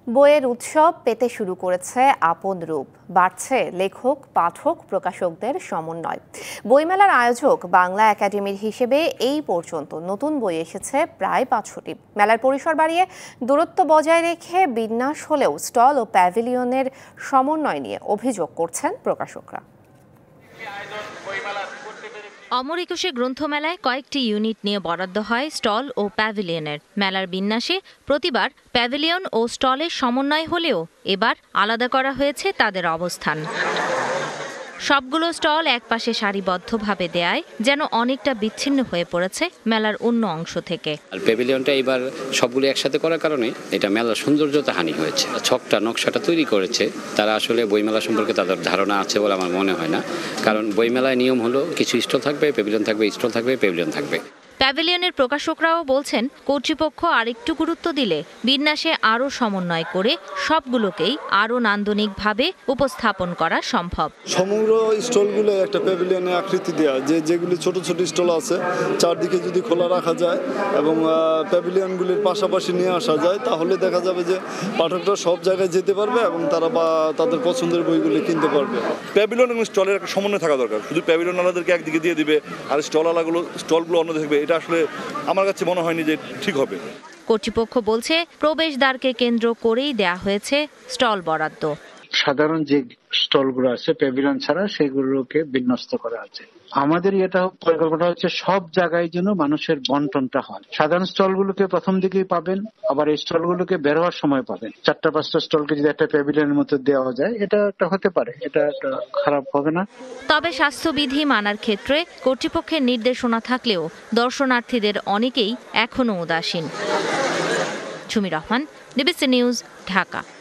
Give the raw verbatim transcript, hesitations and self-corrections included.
বইয়ের উৎসব পেতে শুরু করেছে আপন রূপ, বাড়ছে লেখক, পাঠক, প্রকাশকদের সমন্বয়। বইমেলার আয়োজক বাংলা একাডেমির হিসেবে এই পর্যন্ত নতুন বই এসেছে প্রায় পাঁচশোটি। মেলার পরিসর বাড়িয়ে দূরত্ব বজায় রেখে বিন্যাস হলেও স্টল ও প্যাভিলিয়নের সমন্বয় নিয়ে অভিযোগ করছেন প্রকাশকরা। অমর একুশে গ্রন্থমেলায় কয়েকটি ইউনিট নিয়ে বরাদ্দ হয় স্টল ও প্যাভিলিয়নের। মেলার বিন্যাসে প্রতিবার প্যাভিলিয়ন ও স্টলের সমন্বয় হলেও এবার আলাদা করা হয়েছে তাদের অবস্থান। সবগুলো স্টল একপাশে সারিবদ্ধভাবে দেয়ায় যেন অনেকটা বিচ্ছিন্ন হয়ে পড়েছে মেলার অন্য অংশ থেকে। প্যাভিলিয়নটা এবার সবগুলো একসাথে করার কারণে এটা মেলার সৌন্দর্যতা হানি হয়েছে। ছকটা নকশাটা তৈরি করেছে তারা আসলে বইমেলা সম্পর্কে তাদের ধারণা আছে বলে আমার মনে হয় না, কারণ বইমেলায় নিয়ম হলো কিছু স্টল থাকবে, প্যাভিলিয়ন থাকবে, স্টল থাকবে, প্যাভিলিয়ন থাকবে। প্যাভিলিয়নের প্রকাশকরাও বলছেন কর্তৃপক্ষ আরেকটু গুরুত্ব দিলে বিন্যাসে আরও সমন্বয় করে সবগুলোকেই আরও নান্দনিকভাবে উপস্থাপন করা সম্ভব। সমগ্র স্টলগুলো একটা প্যাভিলিয়নে আকৃতি দেওয়া, যে যেগুলি ছোট ছোট স্টল আছে চারদিকে যদি খোলা রাখা যায় এবং প্যাভিলিয়নগুলির পাশাপাশি নিয়ে আসা যায়, তাহলে দেখা যাবে যে পাঠকরা সব জায়গায় যেতে পারবে এবং তারা বা তাদের পছন্দের বইগুলি কিনতে পারবে। প্যাভিলিয়ন এবং স্টলের একটা সমন্বয় থাকা দরকার। শুধু প্যাভিলিয়ন আলাদাদেরকে একদিকে দিয়ে দিবে আর স্টল আলাগুলো স্টলগুলো অন্য দেখবে, এটা আসলে আমার কাছে মনে হয়নি যে ঠিক হবে। কর্তৃপক্ষ বলছে প্রবেশদ্বারকে কেন্দ্র করেই দেয়া হয়েছে স্টল বরাদ্দ। সাধারণ যে স্টলগুলো আছে প্যাভিলিয়ন ছাড়া সেগুলোকে বিন্যস্ত করা আছে। আমাদের এটা পরিকল্পনা হচ্ছে সব জায়গায় যেন মানুষের বন্টনটা হয়। সাধারণ স্টলগুলোকে প্রথম দিকেই পাবেন, আবার এই স্টলগুলোকে বের হওয়ার সময় পাবেন। চারটা পাঁচটা স্টলকে যদি একটা প্যাভিলিয়নের মতো দেওয়া যায়, এটা একটা হতে পারে, এটা একটা খারাপ হবে না। তবে স্বাস্থ্যবিধি মানার ক্ষেত্রে কর্তৃপক্ষের নির্দেশনা থাকলেও দর্শনার্থীদের অনেকেই এখনো উদাসীন। Jhumi Rahman, DBC news, Dhaka.